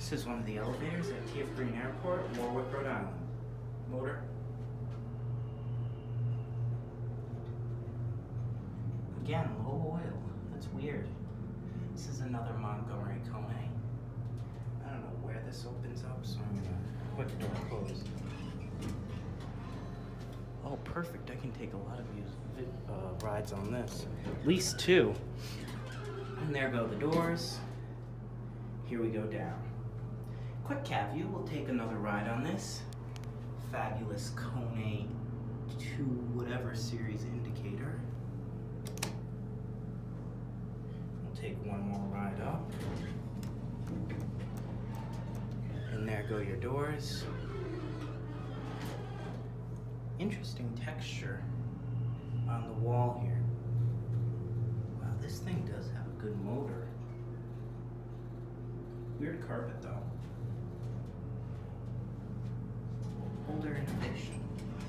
This is one of the elevators at TF Green Airport, Warwick, Rhode Island. Motor. Again, low oil. That's weird. This is another Montgomery Kone. I don't know where this opens up, so I'm gonna put the door closed. Oh, perfect. I can take a lot of rides on this. At least 2. And there go the doors. Here we go down. Quick cab view. We'll take another ride on this. Fabulous Kone 2 whatever series indicator. We'll take one more ride up. And there go your doors. Interesting texture on the wall here. Wow, this thing does have a good motor. Weird carpet though. Older innovation.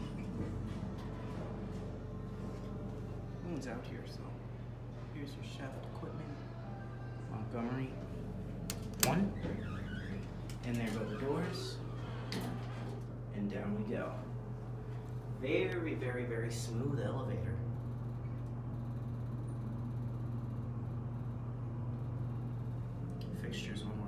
No one's out here, so here's your shaft equipment. Montgomery 1. And there go the doors. And down we go. Very, very, very smooth elevator. Fixtures on